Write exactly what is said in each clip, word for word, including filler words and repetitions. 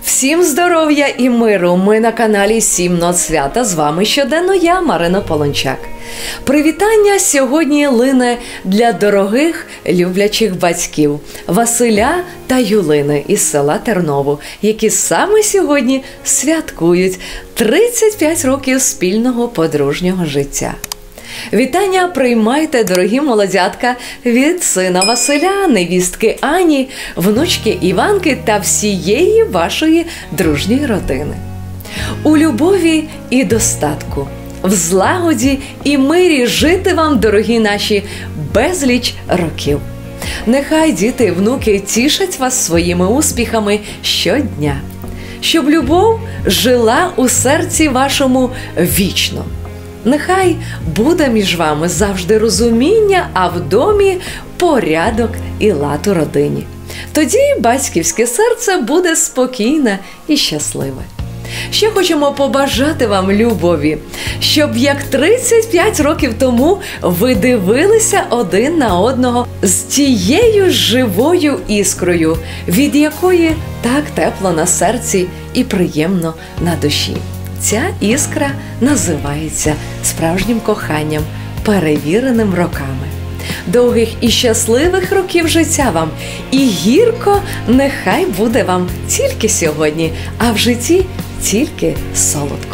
Всім здоров'я і миру! Ми на каналі Сім нот свята. З вами щоденно я, Марина Полончак. Привітання сьогодні лине для дорогих люблячих батьків Василя та Юлини із села Тернову, які саме сьогодні святкують тридцять п'ять років спільного подружнього життя. Вітання приймайте, дорогі молодятка, від сина Василя, невістки Ані, внучки Іванки та всієї вашої дружньої родини. У любові і достатку, в злагоді і мирі жити вам, дорогі наші, безліч років. Нехай діти і внуки тішать вас своїми успіхами щодня, щоб любов жила у серці вашому вічно. Нехай буде між вами завжди розуміння, а в домі порядок і лад у родині. Тоді батьківське серце буде спокійне і щасливе. Ще хочемо побажати вам любові, щоб як тридцять п'ять років тому ви дивилися один на одного з тією живою іскрою, від якої так тепло на серці і приємно на душі. Ця іскра називається справжнім коханням, перевіреним роками. Довгих і щасливих років життя вам, і гірко нехай буде вам тільки сьогодні, а в житті тільки солодко.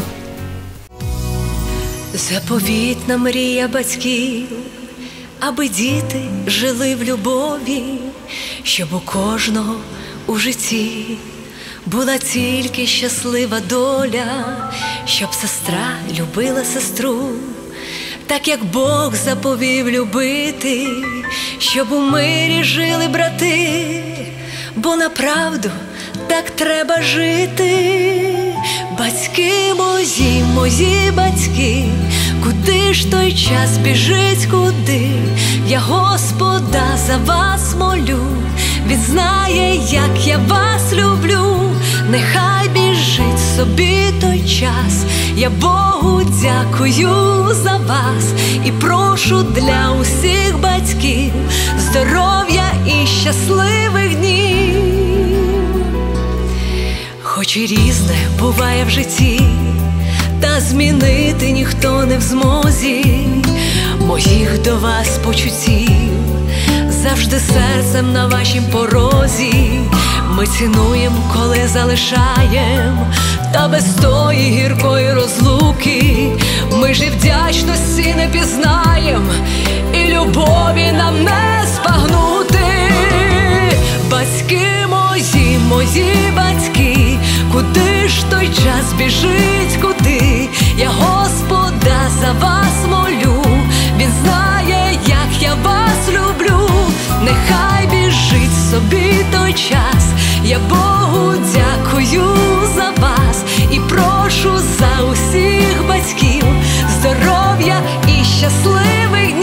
Заповітна мрія батьків, аби діти жили в любові, щоб у кожного у житті була тільки щаслива доля, щоб сестра любила сестру, так як Бог заповів любити, щоб у мирі жили брати, бо направду так треба жити. Батьки мої, мої батьки, куди ж той час біжить, куди? Я Господа за вас молю, Він знає, як я вас люблю. Нехай біжить собі той час, я Богу дякую за вас і прошу для усіх батьків здоров'я і щасливих днів. Хоч і різне буває в житті, та змінити ніхто не в змозі моїх до вас почуттів. Завжди серцем на вашім порозі ми цінуєм, коли залишаєм, та без тої гіркої розлуки ми ж і вдячності не пізнаєм, і любові нам не збагнути. Батьки мої, мої батьки, куди ж той час біжить, куди? Я Господа за вас молю, Він знає, як я вас люблю. Нехай біжить собі той час, я Богу дякую за вас і прошу за усіх батьків здоров'я і щасливих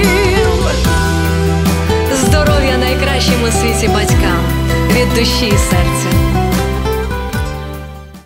днів. Здоров'я найкращим у світі батькам від душі і серця.